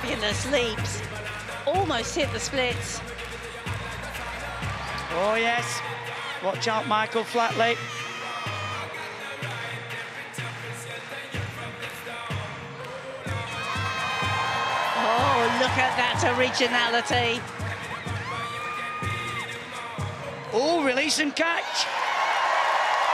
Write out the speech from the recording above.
Fabulous leaps. Almost hit the splits. Oh, yes. Watch out, Michael Flatley. Oh, look at that originality. Oh, release and catch.